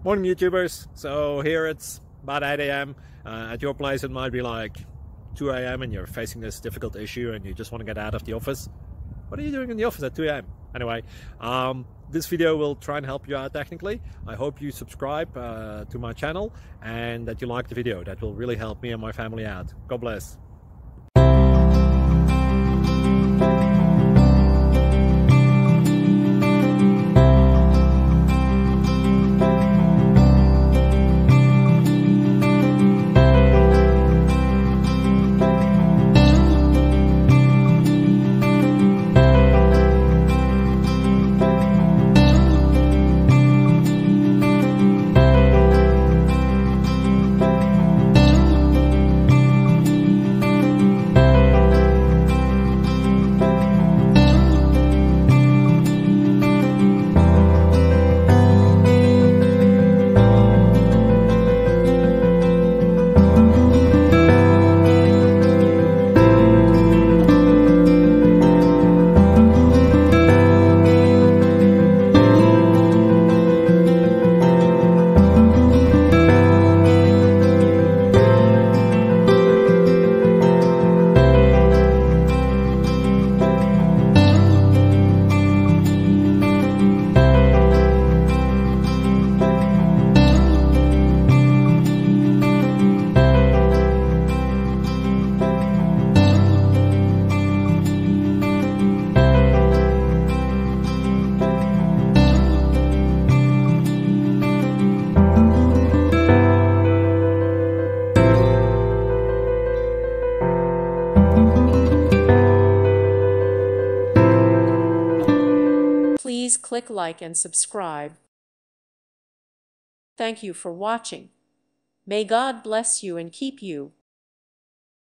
Morning YouTubers. So here it's about 8 a.m. At your place it might be like 2 a.m. and you're facing this difficult issue and you just want to get out of the office. What are you doing in the office at 2 a.m.? Anyway, this video will try and help you out technically. I hope you subscribe to my channel and that you like the video. That will really help me and my family out. God bless. Please click like and subscribe. Thank you for watching. May God bless you and keep you.